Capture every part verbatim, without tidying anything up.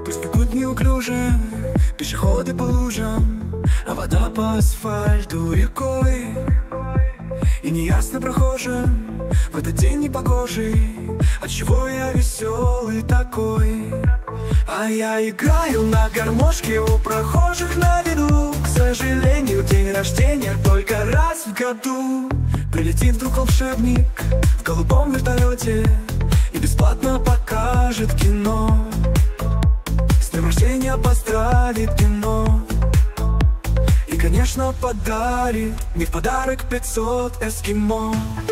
Пусть бегут неуклюже пешеходы по лужам, а вода по асфальту рекой. И неясно прохожим в этот день непогожий, отчего я веселый такой. А я играю на гармошке у прохожих на виду. К сожалению, день рождения только раз в году. Прилетит вдруг волшебник в голубом вертолете и бесплатно покажет кино. С днем рождения поздравит кино. И, конечно, подарит мне в подарок пятьсот эскимо.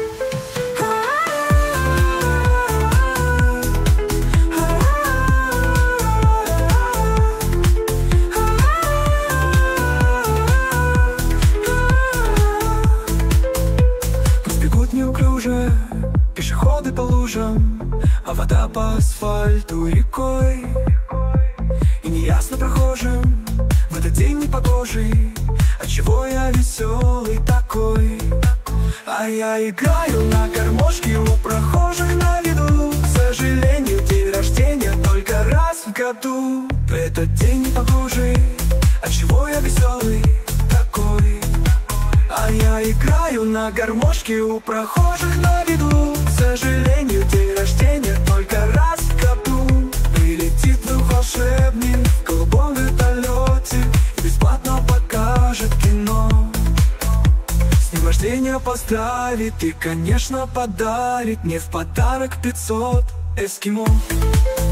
Пусть бегут неуклюже пешеходы по лужам, а вода по асфальту рекой. И неясно прохожим в этот день непогожий, отчего я веселый такой. А я играю на гармошке у прохожих на виду. К сожалению, день рождения только раз в году. Этот день непогожий, отчего я веселый такой. А я играю на гармошке у прохожих на виду. К сожалению, день рождения только раз в году. Прилетит вдруг волшебник в голубом вертолете и бесплатно покажет кино. С днем рождения поздравит и, конечно, подарит мне в подарок пятьсот эскимо.